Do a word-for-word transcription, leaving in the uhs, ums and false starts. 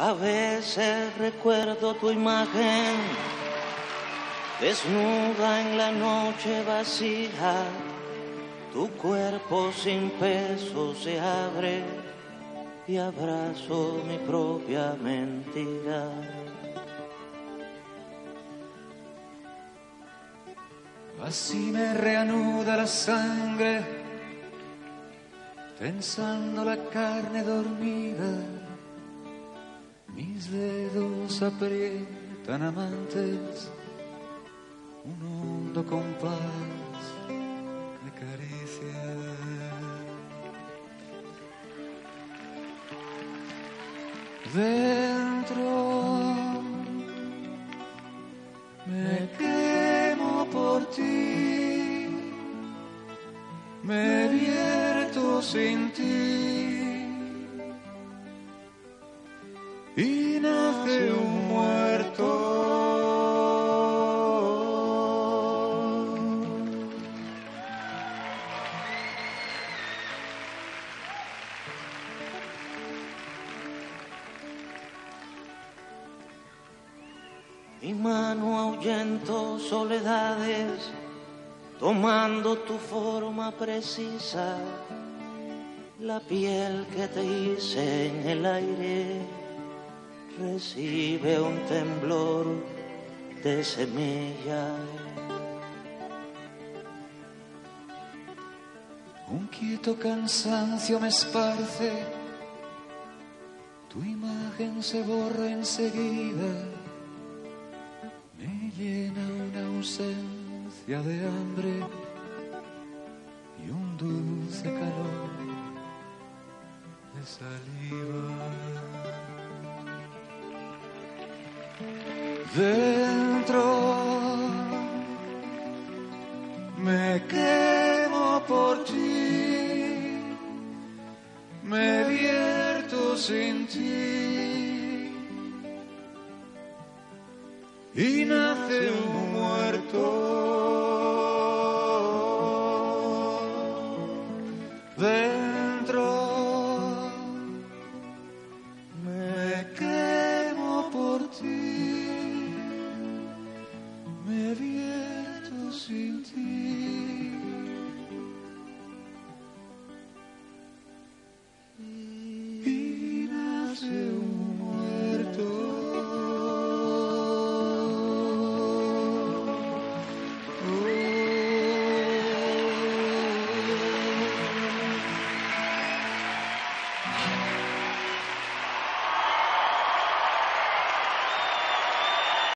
A veces recuerdo tu imagen desnuda en la noche vacía. Tu cuerpo sin peso se abre y abrazo mi propia mentira. Así me reanuda la sangre, tensando la carne dormida. Mis dedos aprietan amantes, un hondo compás de caricia. Dentro me quemo por ti, me vierto sin ti y nace un muerto. Mi mano ahuyento soledades, tomando tu forma precisa, la piel que te hice en el aire recibe un temblor de semilla. Un quieto cansancio me esparce, tu imagen se borra enseguida, me llena una ausencia de hambre y un dulce calor de saliva. Dentro me quemo por ti, me vierto sin ti y nace un muerto.